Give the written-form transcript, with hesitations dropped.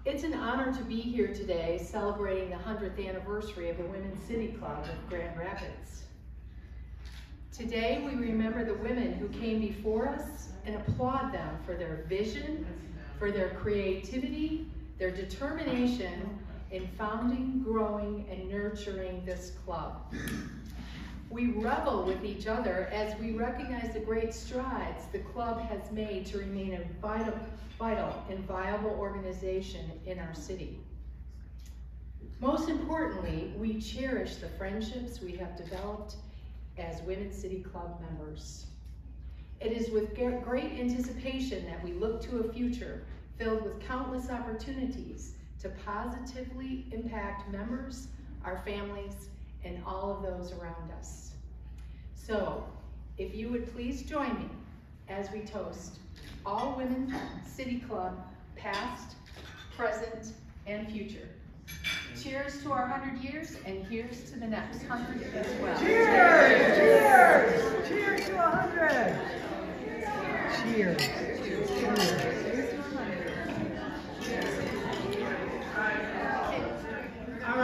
It's an honor to be here today celebrating the 100th anniversary of the Women's City Club of Grand Rapids. Today we remember the women who came before us and applaud them for their vision, for their creativity, their determination in founding, growing, and nurturing this club. We revel with each other as we recognize the great strides the club has made to remain a vital and viable organization in our city. Most importantly, we cherish the friendships we have developed as Women's City Club members. It is with great anticipation that we look to a future filled with countless opportunities to positively impact members, our families, and all of those around us. So, if you would please join me as we toast all Women's City Club, past, present, and future. Cheers to our 100 years, and here's to the next 100 as well. Cheers! Cheers! Cheers!